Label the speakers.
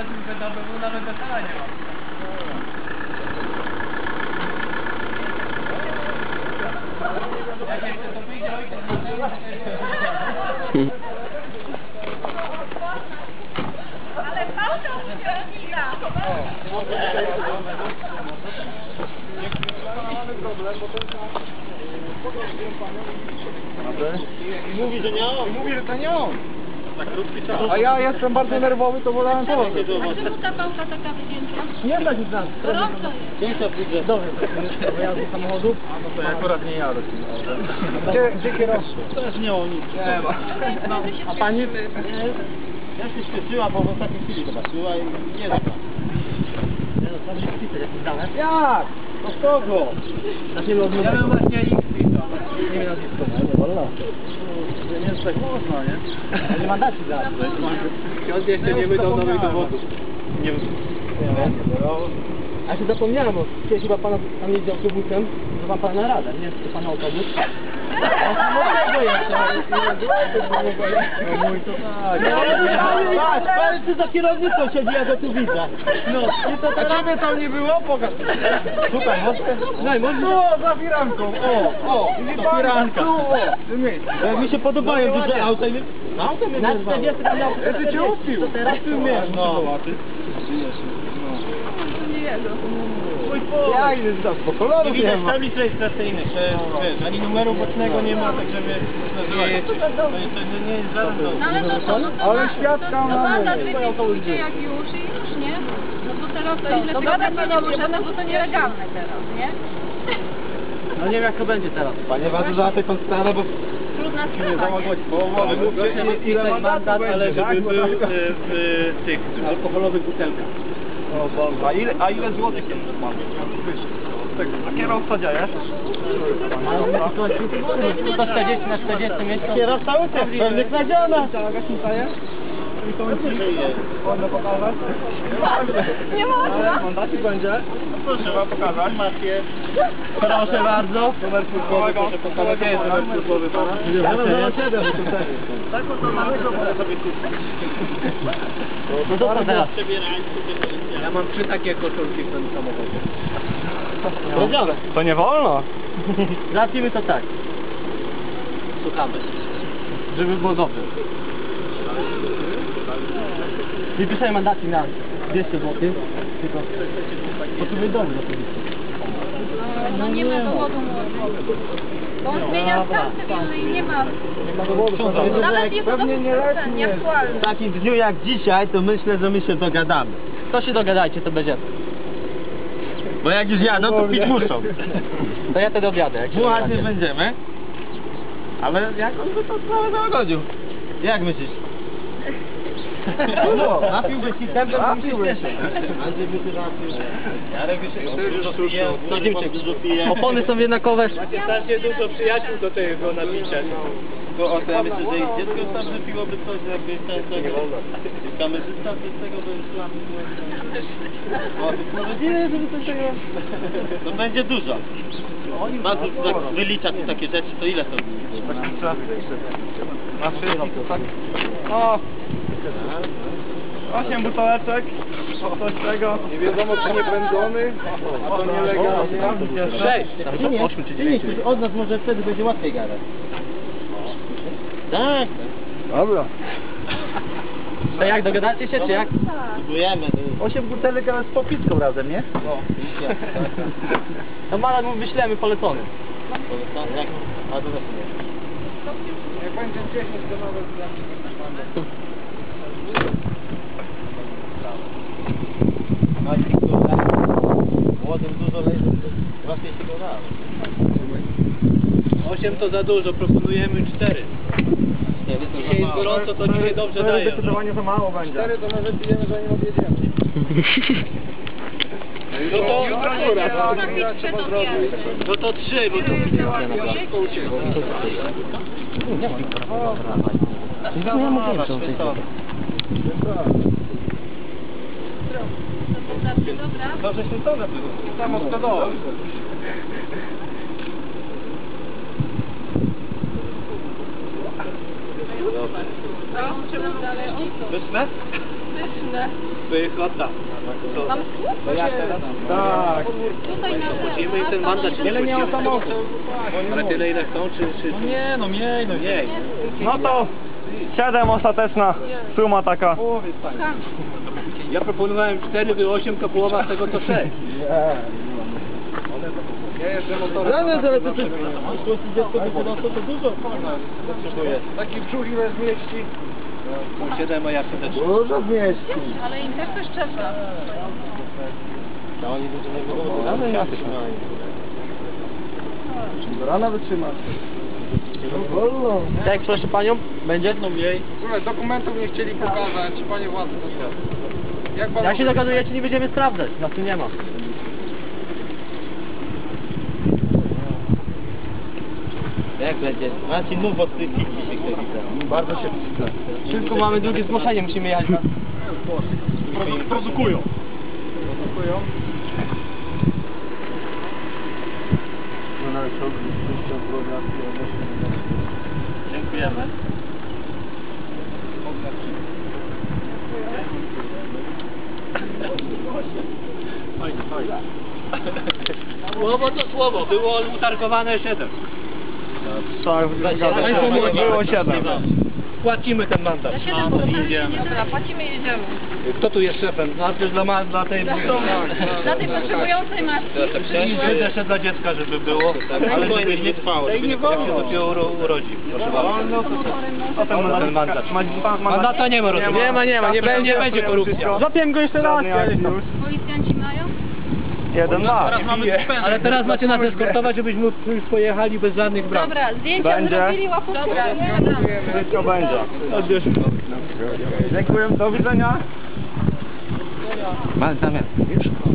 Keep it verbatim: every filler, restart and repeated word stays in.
Speaker 1: na pewno nawet wesela nie ma. Jak jeszcze to wyjdzie ojciec na
Speaker 2: Ale fałsza uśmiechnika!
Speaker 3: Mówi, że nie on.
Speaker 4: Mówi, że to nie on.
Speaker 3: Tak krótki czas.
Speaker 4: A ja jestem bardzo nerwowy, to wolałem to.
Speaker 2: A czemu ta pałka taka wycięta?
Speaker 4: Nie da się znać.
Speaker 2: Gorąco jest.
Speaker 3: Cięcia pójdzie.
Speaker 4: Dobrze, bo ja z samochodu.
Speaker 3: A no to ja akurat nie jadę.
Speaker 4: Gdzie, gdzie kierowca?
Speaker 3: Też nie o nic.
Speaker 4: Nie ma.
Speaker 2: No, my się
Speaker 4: A pani?
Speaker 3: Ja się śpieszyła, bo w ostatniej chwili zobaczyła i nie da. Nie no, tam się kwity jakieś dane.
Speaker 4: Jak? No z kogo?
Speaker 3: Znaczy, no,
Speaker 1: Ja bym właśnie ich pisał.
Speaker 4: Nie wiem nazwisko, nie? Nie wolno.
Speaker 3: nie jest tak można, nie?
Speaker 4: Ale nie mandaci za.
Speaker 1: Piąt jeszcze nie wydał nowych dowodów.
Speaker 3: Nie wiem.
Speaker 4: A się zapomniałem, bo kiedyś chyba pana tam jeździ autobusem, to pan pana radę, nie? To pana autobus. Samego jeszcze, ale nie mój to tak.
Speaker 3: Patrz, patrz, ty za kierownicą siedzi, ja go tu widzę. No, i to
Speaker 4: A ciebie tam nie było? Pokaż.
Speaker 3: Tutaj, może?
Speaker 4: Daj, może. O, za firanką, o, o.
Speaker 3: To firanka.
Speaker 4: Tu, o, ty myśl.
Speaker 3: Bo jak mi się podobają
Speaker 4: No,
Speaker 3: duże
Speaker 4: ładnie.
Speaker 3: auta, nie? Auto mnie
Speaker 4: Na
Speaker 3: wyrwało.
Speaker 4: czterdzieści tam miał
Speaker 3: Ja ty cię upił.
Speaker 4: To teraz
Speaker 3: Ty
Speaker 4: tu
Speaker 3: umiesz,
Speaker 4: wiesz.
Speaker 3: no.
Speaker 4: Ja idę zdać, bo koloru
Speaker 3: Nie
Speaker 4: nie
Speaker 3: widać
Speaker 4: ma.
Speaker 3: tablic rejestracyjnych, że wiesz, ani numeru bocznego nie ma, także wiesz, to, to, to nie jest żaden dowód.
Speaker 2: No ale no to, no to
Speaker 4: Ale
Speaker 2: ma-
Speaker 4: świadka
Speaker 2: no
Speaker 4: mamy.
Speaker 2: mandat wypisujcie jak już i już, nie? No to teraz to ile tego będzie nie możemy, bo to nielegalne teraz, nie?
Speaker 3: No nie wiem jak to będzie teraz. Panie bardzo za tę konstantę, bo
Speaker 2: Trudna sprawa, nie?
Speaker 4: Połowy, mówcie ile mandat,
Speaker 3: ale
Speaker 4: będzie, tak?
Speaker 3: żeby
Speaker 4: Bo
Speaker 3: był
Speaker 4: tak-
Speaker 3: w, w tych alkoholowych butelkach.
Speaker 4: O Boże, a ile, a ile złotych jest pan? A kierowca dzieje?
Speaker 3: To czterdzieści na czterdzieści miesięcy. Kierowca uciekł, pewnie kradziona.
Speaker 4: Gaśnica jest? Można pokazać?
Speaker 2: Nie można!
Speaker 4: Mandacik będzie? Trzeba pokazać.
Speaker 3: Macie. Proszę bardzo.
Speaker 4: Numer służbowy, proszę pokazać. Gdzie jest numer służbowy pana?
Speaker 3: Ja mam zero siedem.
Speaker 4: Tak, to małego mogę sobie
Speaker 3: No to co teraz?
Speaker 1: Ja mam trzy takie koszulki w tym samochodzie.
Speaker 3: Wiedziane.
Speaker 4: To nie wolno.
Speaker 3: Załatwimy to tak.
Speaker 1: Słuchamy.
Speaker 3: Żeby było dobrze. Wypisałem mandacik na dwieście złotych. Tylko potrzebuję dowód oczywiście.
Speaker 2: No nie ma dowodu młody. Bo on zmienia stan cywilny i nie ma.
Speaker 3: Nie ma dowodu.
Speaker 2: Nawet jego
Speaker 4: Pewnie
Speaker 2: dowód
Speaker 4: nie
Speaker 2: jest
Speaker 4: leci,
Speaker 2: ten,
Speaker 4: nie.
Speaker 2: nieaktualny.
Speaker 3: W takim dniu jak dzisiaj, to myślę, że my się dogadamy. To się dogadajcie, to będzie. Bo jak już jadą, to pić muszą. To ja wtedy objadę. Jak Dmuchać nie będziemy. Ale jak on by to sprawę zagodził? Jak myślisz?
Speaker 4: No.
Speaker 3: Napiłbyś i ten to
Speaker 4: Napiłbym się.
Speaker 3: Andrzej by się napił. Jarek by się dużo pije. To Dymczyk dużo pije. Opony są jednakowe.
Speaker 1: Macie strasznie dużo przyjaciół do tego nabicia.
Speaker 3: To o ja myślę, że i dziecko tam wypiłoby coś, jakby ten coś. Nie wolno. Kamerzysta z tego by szła. O, to może nie, żeby coś tego... To będzie dużo. Ma tu tak wylicza tu takie rzeczy, to ile to?
Speaker 4: A wszystkich to tak? O! Osiem buteleczek, coś tego. Nie wiadomo czy nie wędzony, a to nielegalnie.
Speaker 3: Sześć! Osiem czy dziewięć. Od nas może wtedy będzie łatwiej gadać. Tak.
Speaker 4: Dobra.
Speaker 3: To jak, dogadacie się, czy jak? Próbujemy.
Speaker 4: Osiem butelek, ale z popitką razem, nie?
Speaker 3: No, to malat mu wyślemy polecony. Polecony? Jak? A to właśnie nie.
Speaker 4: Jak będzie dziesięć, to nawet
Speaker 3: Młodym dużo leży, łatwiej się go da.
Speaker 1: Osiem to za dużo, proponujemy cztery.
Speaker 3: Nie, wy to
Speaker 1: Dzisiaj jest gorąco, to dzisiaj dobrze dają.
Speaker 4: Zdecydowanie za mało będzie. Cztery to może pijemy, zanim odjedziemy.
Speaker 1: No to,
Speaker 2: Można pić przed obiadem.
Speaker 1: no to trzy, bo to...
Speaker 3: Nie ma większą tej
Speaker 2: Dobra.
Speaker 4: Dobrze się to nabyło. Samo składowe.
Speaker 2: No, czemu dalej?
Speaker 4: Pyszne?
Speaker 2: Pyszne.
Speaker 3: Pychota.
Speaker 2: Mam słup?
Speaker 4: Tak.
Speaker 2: Tutaj na
Speaker 3: Musimy im ten mandat
Speaker 4: Tyle miał samochód.
Speaker 3: Ale tyle ile chcą, czy... czy... No nie, no mniej, no mniej.
Speaker 5: No to siedem ostateczna suma taka.
Speaker 3: Ja proponowałem cztery, wy osiem, to połowa z tego to sześć.
Speaker 4: Rany, ale to ty... dziecko wykonawca to dużo. Taki brzuch ile zmieści.
Speaker 3: Pół siedem, a ja też.
Speaker 4: Dużo zmieści.
Speaker 2: Ale im też coś trzeba.
Speaker 4: A oni dużo nie mogą. Rany ja też do rana wytrzymać. Wolno. Tak, proszę panią, będzie?
Speaker 3: No mniej.
Speaker 1: Słuchaj, dokumentów nie chcieli pokazać, panie władzy. Jak pan
Speaker 4: Jak się dogadujecie, nie będziemy sprawdzać. Nas tu nie ma.
Speaker 3: Jak będzie? Marcin, mów od tych
Speaker 4: Bardzo się przyda. Szybko mamy drugie zgłoszenie, musimy jechać na...
Speaker 5: Produkują.
Speaker 4: Produkują.
Speaker 3: Dziękujemy. Fajnie, fajnie. Słowo to słowo, było utargowane siedem.
Speaker 5: Tak, zgadza się. Było siedem.
Speaker 3: Płacimy ten mandat.
Speaker 2: Za siedem
Speaker 3: No,
Speaker 2: bo
Speaker 3: idziemy.
Speaker 2: Dobra, płacimy i jedziemy.
Speaker 3: Kto tu jest szefem? No, przecież dla, ma, dla tej...
Speaker 2: Dla tej potrzebującej matki
Speaker 3: I
Speaker 2: przyszły.
Speaker 3: jeszcze dla dziecka, żeby było, ale żeby nie trwało, żeby nie dopiero uro, urodzi. Proszę bardzo.
Speaker 5: Potem
Speaker 3: Ten mandat. Mandata nie ma, rozumiem.
Speaker 4: Nie ma, nie ma, nie będzie,
Speaker 3: nie będzie korupcja.
Speaker 4: Zapiłem go jeszcze raz.
Speaker 2: Policjanci mają?
Speaker 5: Jeden lat.
Speaker 3: Ale teraz macie nas eskortować, żebyśmy już pojechali bez żadnych bram.
Speaker 2: Dobra, zdjęcia
Speaker 5: Będzie.
Speaker 2: zrobili, łapówkę. Dobra,
Speaker 5: Wszystko będzie. Dziękuję, do widzenia.
Speaker 3: Mamy zamiar. Już?